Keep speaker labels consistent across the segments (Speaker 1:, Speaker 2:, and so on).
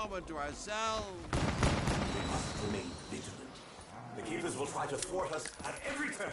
Speaker 1: moment to ourselves.
Speaker 2: We must remain vigilant. The Keepers will try to thwart us at every turn.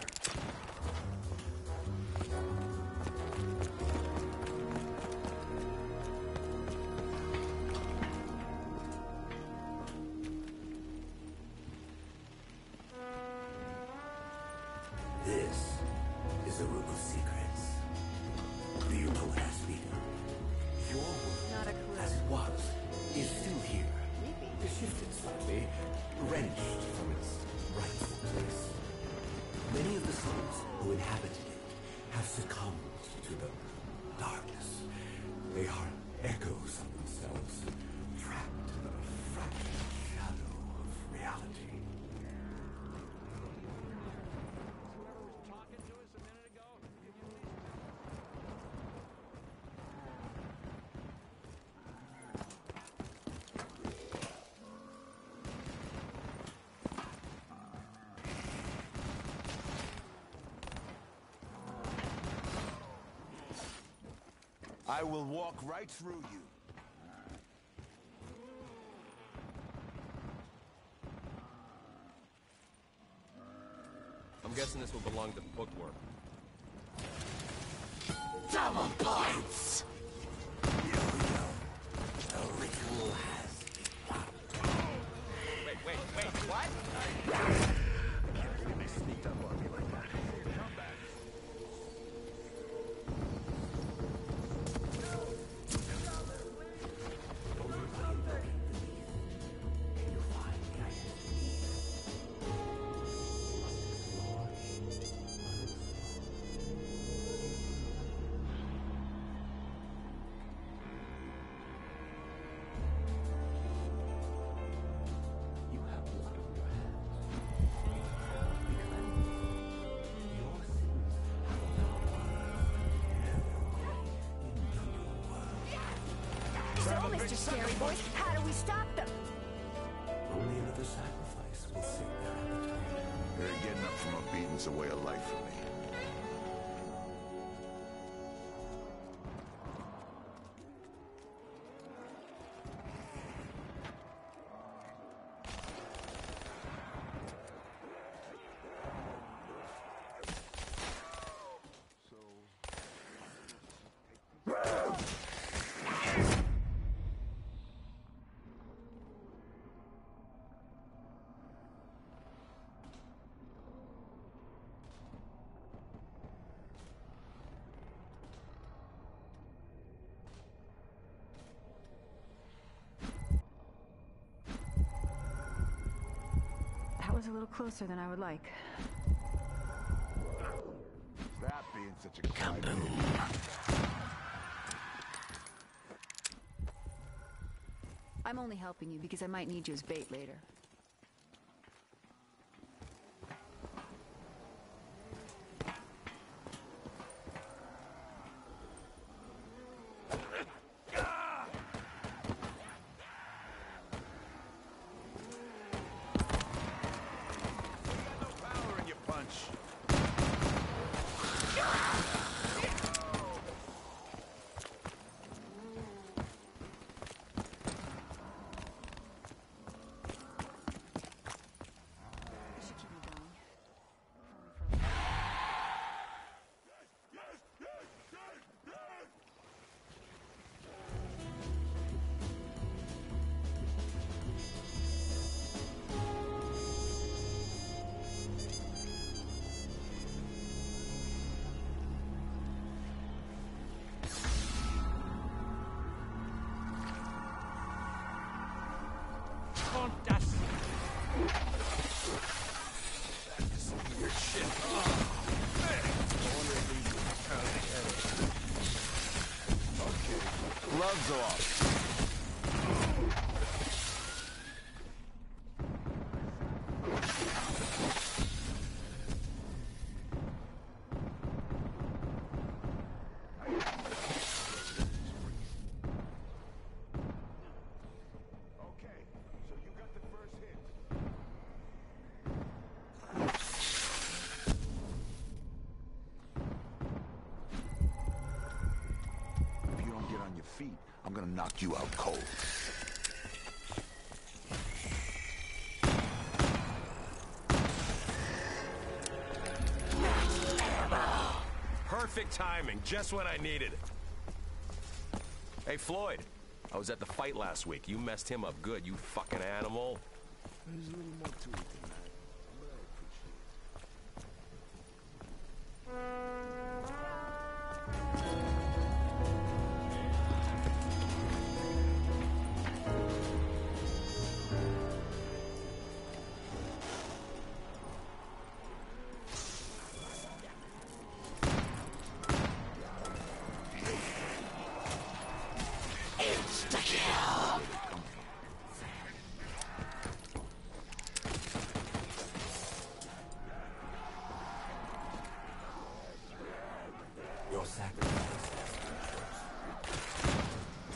Speaker 2: This is the Room of Secrets. Do you know what has begun? Your world,
Speaker 3: Not a clue.
Speaker 2: as it was, is still here.
Speaker 3: Creepy.
Speaker 2: Shifted slightly, wrenched from its rightful place. Many of the souls who inhabited it have succumbed to the darkness. They are echoes of themselves, trapped in the fractured shadow of reality.
Speaker 4: I will walk right through you.
Speaker 5: I'm guessing this will belong to Bookworm.
Speaker 2: Double points! Here we go. The ritual has
Speaker 5: Wait, what?
Speaker 2: can't believe they sneaked up on me like that.
Speaker 4: Come back.
Speaker 2: Only by invoking beneath can you find the identity. You must explore You have blood on your hands. Be cleansed. Your sins have a power into your world.
Speaker 3: So, Mr. Scary Boy, how do we stop them?
Speaker 2: Only another sacrifice will sate their appetite.
Speaker 4: They're getting up from a beating's a way of life for me.
Speaker 3: That was a little closer than I would like.
Speaker 4: That being such a quiet.
Speaker 3: I'm only helping you because I might need you as bait later.
Speaker 4: No power in your punch.
Speaker 3: This should keep me going.
Speaker 4: Gloves off. Okay, so you got the first hit. If you don't get on your feet, I'm gonna knock you out cold.
Speaker 5: Perfect timing, just what I needed. Hey, Floyd. I was at the fight last week. You messed him up good, you fucking animal.
Speaker 4: There's a little more to it than that, but I appreciate
Speaker 2: Your sacrifice has been chosen.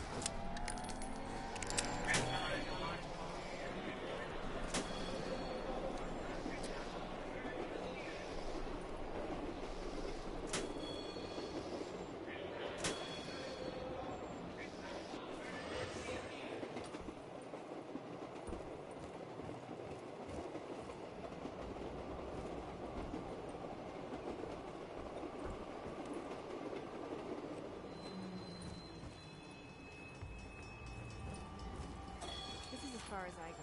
Speaker 3: This is as far as I go.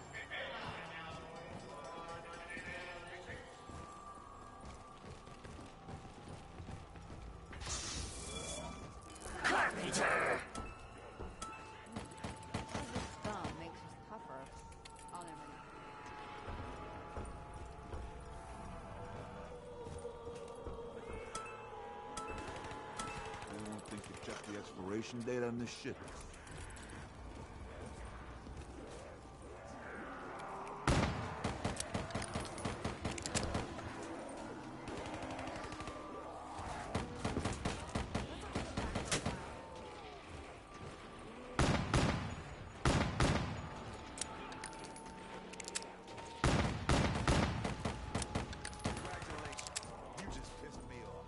Speaker 3: This thumb makes us tougher. I'll never know.
Speaker 4: Anyone think you checked the expiration date on this shit? You just pissed me off.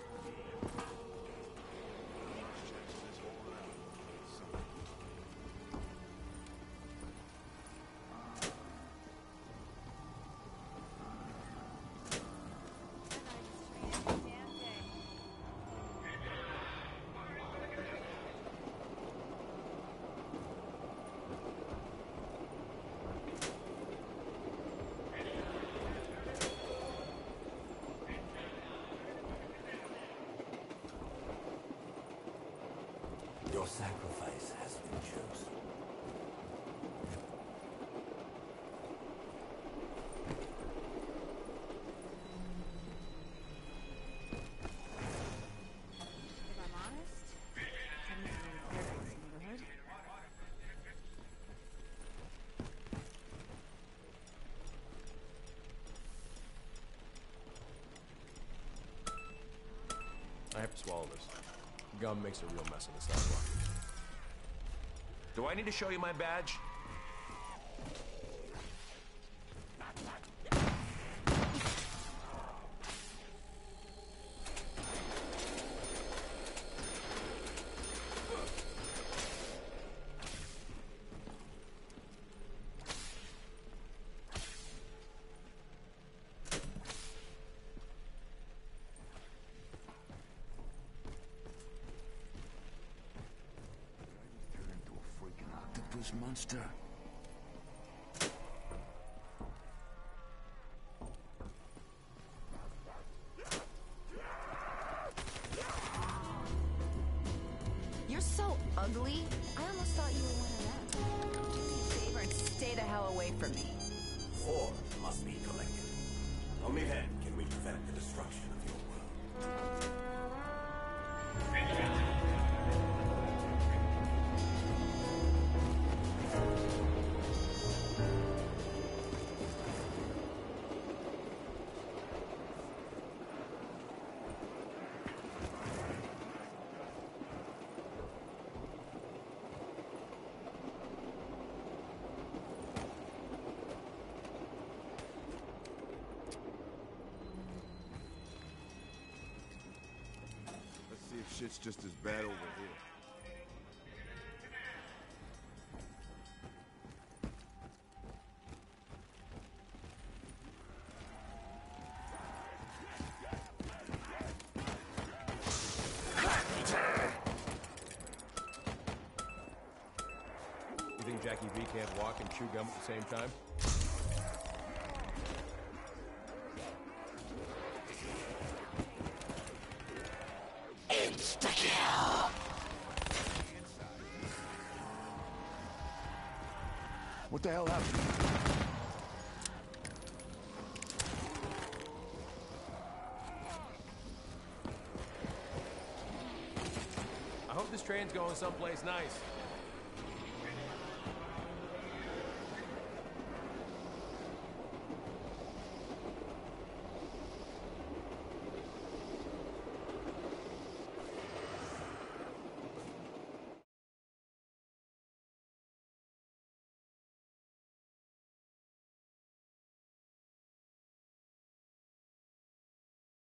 Speaker 2: Your sacrifice has been chosen.
Speaker 3: If I'm honest, I've never really cared for this neighborhood.
Speaker 5: I have to swallow this. Gum makes a real mess of the sidewalk. Do I need to show you my badge?
Speaker 4: Turn into a freaking octopus monster.
Speaker 3: You're so ugly. I almost thought you were one of them. Do me a favor and stay the hell away from me.
Speaker 2: Four must be collected. Only then can we prevent the destruction of your world.
Speaker 4: Let's see if shit's just as bad over here.
Speaker 1: and Jackie V can't walk and chew gum at the same time?
Speaker 4: What the hell happened?
Speaker 1: I hope this train's going someplace nice.